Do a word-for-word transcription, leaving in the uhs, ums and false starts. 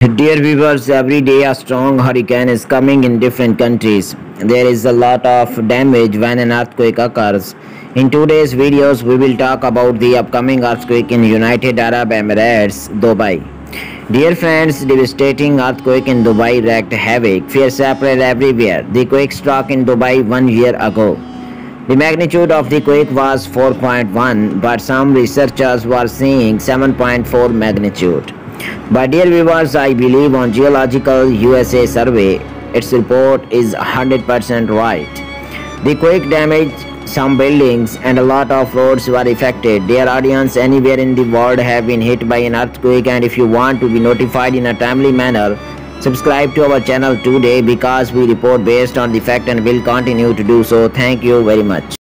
Dear viewers, every day a strong hurricane is coming in different countries. There is a lot of damage when an earthquake occurs. In today's videos, we will talk about the upcoming earthquake in United Arab Emirates, Dubai. Dear friends, devastating earthquake in Dubai wreaked havoc. Fear spread everywhere. The quake struck in Dubai one year ago. The magnitude of the quake was four point one, but some researchers were seeing seven point four magnitude. But dear viewers, I believe on Geological U S A survey, its report is one hundred percent right. The quake damaged some buildings and a lot of roads were affected. Dear audience, anywhere in the world have been hit by an earthquake, and if you want to be notified in a timely manner, subscribe to our channel today because we report based on the fact and will continue to do so. Thank you very much.